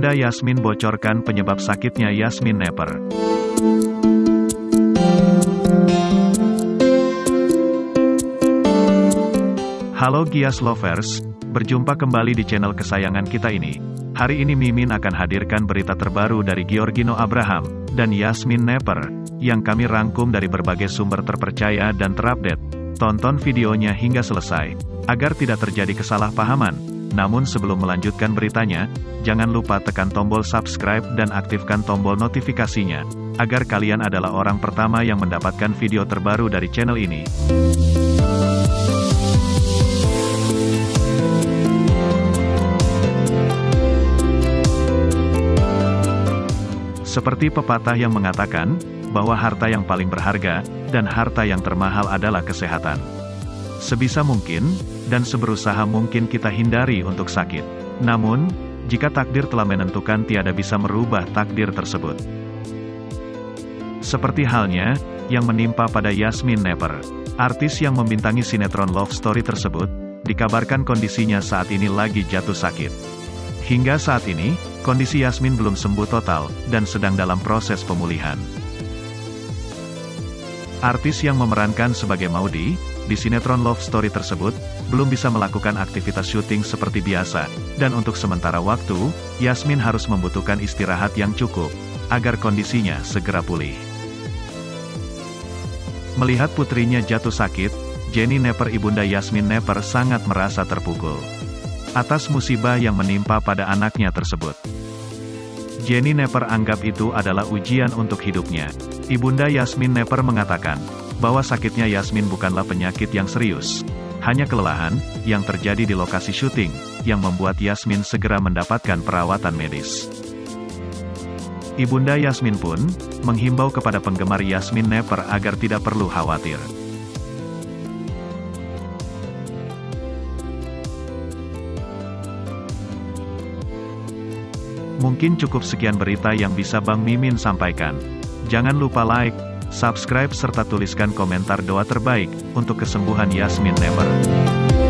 Ibunda Yasmin bocorkan penyebab sakitnya Yasmin Nepper. Halo Gias Lovers, berjumpa kembali di channel kesayangan kita ini. Hari ini Mimin akan hadirkan berita terbaru dari Giorgino Abraham dan Yasmin Nepper, yang kami rangkum dari berbagai sumber terpercaya dan terupdate. Tonton videonya hingga selesai, agar tidak terjadi kesalahpahaman. Namun sebelum melanjutkan beritanya, jangan lupa tekan tombol subscribe dan aktifkan tombol notifikasinya, agar kalian adalah orang pertama yang mendapatkan video terbaru dari channel ini. Seperti pepatah yang mengatakan, bahwa harta yang paling berharga, dan harta yang termahal adalah kesehatan. Sebisa mungkin, dan seberusaha mungkin kita hindari untuk sakit. Namun, jika takdir telah menentukan tiada bisa merubah takdir tersebut. Seperti halnya, yang menimpa pada Yasmin Nepper. Artis yang membintangi sinetron Love Story tersebut, dikabarkan kondisinya saat ini lagi jatuh sakit. Hingga saat ini, kondisi Yasmin belum sembuh total, dan sedang dalam proses pemulihan. Artis yang memerankan sebagai Maudy, di sinetron Love Story tersebut, belum bisa melakukan aktivitas syuting seperti biasa, dan untuk sementara waktu, Yasmin harus membutuhkan istirahat yang cukup, agar kondisinya segera pulih. Melihat putrinya jatuh sakit, Jenny Nepper ibunda Yasmin Nepper sangat merasa terpukul atas musibah yang menimpa pada anaknya tersebut. Jenny Nepper anggap itu adalah ujian untuk hidupnya. Ibunda Yasmin Nepper mengatakan, bahwa sakitnya Yasmin bukanlah penyakit yang serius. Hanya kelelahan, yang terjadi di lokasi syuting, yang membuat Yasmin segera mendapatkan perawatan medis. Ibunda Yasmin pun, menghimbau kepada penggemar Yasmin Nepper agar tidak perlu khawatir. Mungkin cukup sekian berita yang bisa Bang Mimin sampaikan. Jangan lupa like, subscribe serta tuliskan komentar doa terbaik untuk kesembuhan Yasmin Nepper.